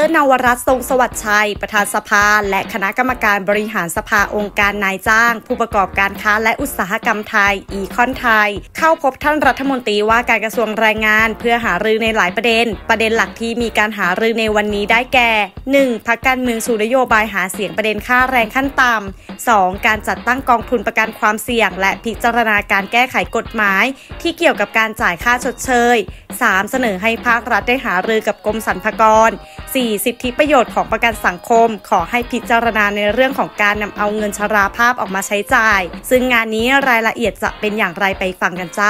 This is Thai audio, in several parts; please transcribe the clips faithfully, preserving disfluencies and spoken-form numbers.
นวรัตน์ทรงสวัสดิ์ชัยประธานสภาและคณะกรรมการบริหารสภาองค์การนายจ้างผู้ประกอบการค้าและอุตสาหกรรมไทยอีคอนไทยเข้าพบท่านรัฐมนตรีว่าการกระทรวงแรงงานเพื่อหารือในหลายประเด็นประเด็นหลักที่มีการหารือในวันนี้ได้แก่ หนึ่ง พรรคการเมืองสู่นโยบายหาเสียงประเด็นค่าแรงขั้นต่ำ สอง การจัดตั้งกองทุนประกันความเสี่ยงและพิจารณาการแก้ไขกฎหมายที่เกี่ยวกับการจ่ายค่าชดเชย สาม เสนอให้ภาครัฐได้หารือกับกรมสรรพากร สี่ สิทธิประโยชน์ของประกันสังคมขอให้พิจารณาในเรื่องของการนำเอาเงินชราภาพออกมาใช้จ่ายซึ่งงานนี้รายละเอียดจะเป็นอย่างไรไปฟังกันจ้า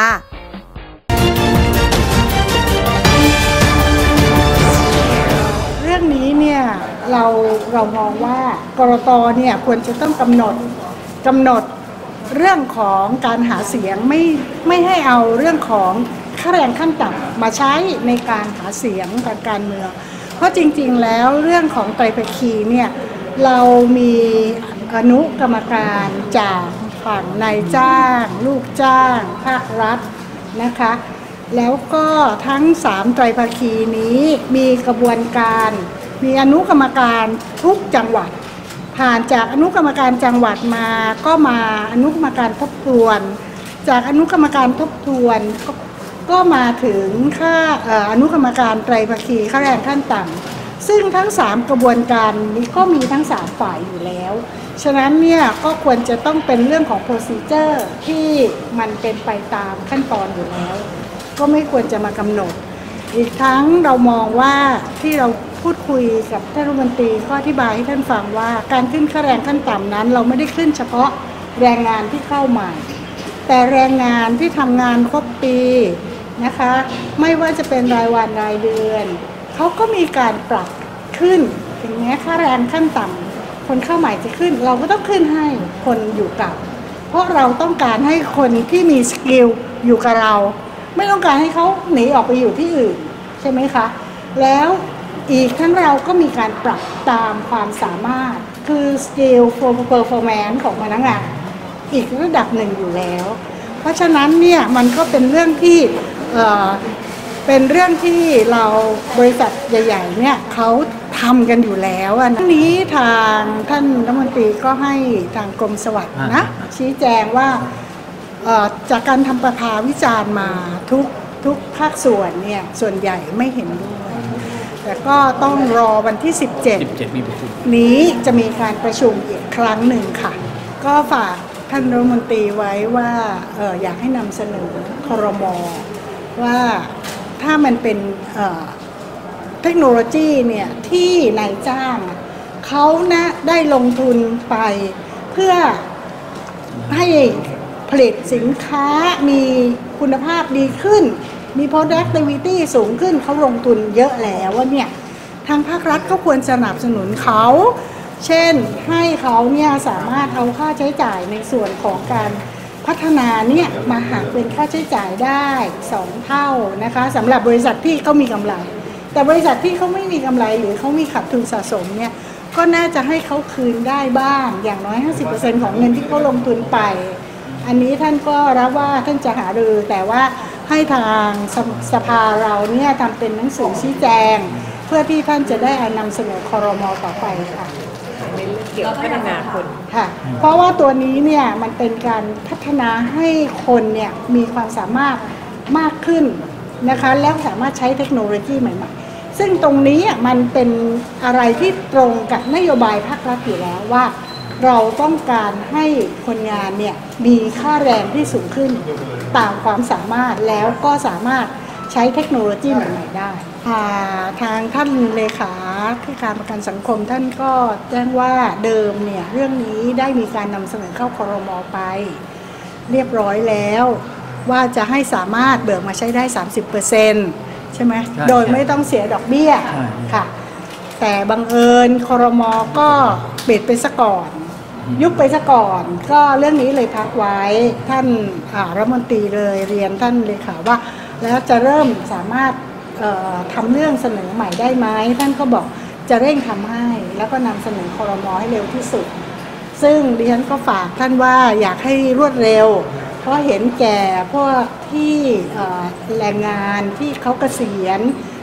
เรื่องนี้เนี่ยเราเรามองว่ากรต.เนี่ยควรจะต้องกำหนดกำหนดเรื่องของการหาเสียงไม่ไม่ให้เอาเรื่องของค่าแรงขั้นต่ำมาใช้ในการหาเสียงทางการเมืองเพราะจริงๆแล้วเรื่องของไตรภคีเนี่ยเรามีอนุกรรมการจากฝั่งนายจ้างลูกจ้างภาครัฐนะคะแล้วก็ทั้งสามไตรภคีนี้มีกระบวนการมีอนุกรรมการทุกจังหวัดผ่านจากอนุกรรมการจังหวัดมาก็มาอนุกรรมการทบทวนจากอนุกรรมการทบทวนก็ก็มาถึงค่าอนุกรรมการไตรภคีค่าแรงขั้นต่ำซึ่งทั้งสามกระบวนการนี้ก็มีทั้งสามฝ่ายอยู่แล้วฉะนั้นเนี่ยก็ควรจะต้องเป็นเรื่องของ procedure ที่มันเป็นไปตามขั้นตอนอยู่แล้วก็ไม่ควรจะมากำหนดอีกทั้งเรามองว่าที่เราพูดคุยกับท่านรัฐมนตรีก็อธิบายให้ท่านฟังว่าการขึ้นค่าแรงขั้นต่ำนั้นเราไม่ได้ขึ้นเฉพาะแรงงานที่เข้าใหม่แต่แรงงานที่ทำงานครบปีนะคะไม่ว่าจะเป็นรายวันรายเดือนเขาก็มีการปรับขึ้นถึงแม้ค่าแรงขั้นต่ำคนเข้าใหม่จะขึ้นเราก็ต้องขึ้นให้คนอยู่กับเพราะเราต้องการให้คนที่มีสกิลอยู่กับเราไม่ต้องการให้เขาหนีออกไปอยู่ที่อื่นใช่ไหมคะแล้วอีกทั้งเราก็มีการปรับตามความสามารถคือสกิลเพอร์ฟอร์แมนซ์ของพนักงานอีกระดับหนึ่งอยู่แล้วเพราะฉะนั้นเนี่ยมันก็เป็นเรื่องที่เอ่อเป็นเรื่องที่เราบริษัทใหญ่ๆเนี่ยเขาทำกันอยู่แล้วอันนี้ทางท่านรัฐมนตรีก็ให้ทางกรมสวัสดิ์นะชี้แจงว่าจากการทำประภาวิจารณ์มาทุกทุกภาคส่วนเนี่ยส่วนใหญ่ไม่เห็นด้วยแต่ก็ต้องรอวันที่สิบเจ็ดนี้จะมีการประชุมอีกครั้งหนึ่งค่ะก็ฝากท่านรัฐมนตรีไว้ว่าเอออยากให้นำเสนอครม.ว่าถ้ามันเป็นเเทคโนโลยีเนี่ยที่นายจ้างเขานะได้ลงทุนไปเพื่อให้ผลิตสินค้ามีคุณภาพดีขึ้นมี productivity สูงขึ้นเขาลงทุนเยอะแล้วว่าเนี่ยทางภาครัฐก็ควรสนับสนุนเขาเช่นให้เขาเนี่ยสามารถเอาค่าใช้จ่ายในส่วนของการพัฒนาเนี่ยมาหักเป็นค่าใช้จ่ายได้สองเท่านะคะสำหรับบริษัทที่เขามีกำไรแต่บริษัทที่เขาไม่มีกำไรหรือเขามีขาดทุนสะสมเนี่ยก็น่าจะให้เขาคืนได้บ้างอย่างน้อย ห้าสิบเปอร์เซ็นต์ ของเงินที่เขาลงทุนไปอันนี้ท่านก็รับว่าท่านจะหารือแต่ว่าให้ทางสภาเราเนี่ยทำเป็นหนังสือชี้แจงเพื่อที่ท่านจะได้นำเสนอครม.ต่อไปค่ะเกี่ยวกับพัฒนาคนค่ะเพราะว่าตัวนี้เนี่ยมันเป็นการพัฒนาให้คนเนี่ยมีความสามารถมากขึ้นนะคะแล้วสามารถใช้เทคโนโลยีใหม่ๆซึ่งตรงนี้มันเป็นอะไรที่ตรงกับนโยบายภาครัฐอยู่แล้วว่าเราต้องการให้คนงานเนี่ยมีค่าแรงที่สูงขึ้นตามความสามารถแล้วก็สามารถใช้เทคโนโลยีใหม่ๆได้ทางท่านเลขาธิการประกันสังคมท่านก็แจ้งว่าเดิมเนี่ยเรื่องนี้ได้มีการนำเสนอเข้าครม.ไปเรียบร้อยแล้วว่าจะให้สามารถเบิกมาใช้ได้ สามสิบเปอร์เซ็นต์ ใช่ไหมโดยไม่ต้องเสียดอกเบี้ยค่ะแต่บังเอิญครม.ก็ปิดไปซะก่อนยุบไปซะก่อนก็เรื่องนี้เลยพักไว้ท่านรัฐมนตรีเลยเรียนท่านเลขาว่าแล้วจะเริ่มสามารถทำเรื่องเสนอใหม่ได้ไหมท่านก็บอกจะเร่งทำให้แล้วก็นำเสนอครม.ให้เร็วที่สุดซึ่งดิฉันก็ฝากท่านว่าอยากให้รวดเร็วเพราะเห็นแก่พวกที่แรงงานที่เขาเกษียณ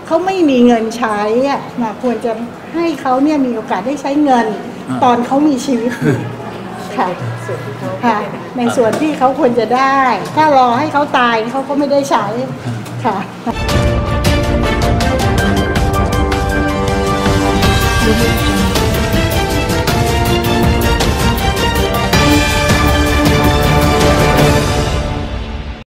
เขาไม่มีเงินใช้อ่ะนะควรจะให้เขาเนี่ยมีโอกาสได้ใช้เงินตอนเขามีชีวิตอยู่ค่ะค่ะในส่วนที่เขาควรจะได้ถ้ารอให้เขาตายเขาก็ไม่ได้ใช้ค่ะ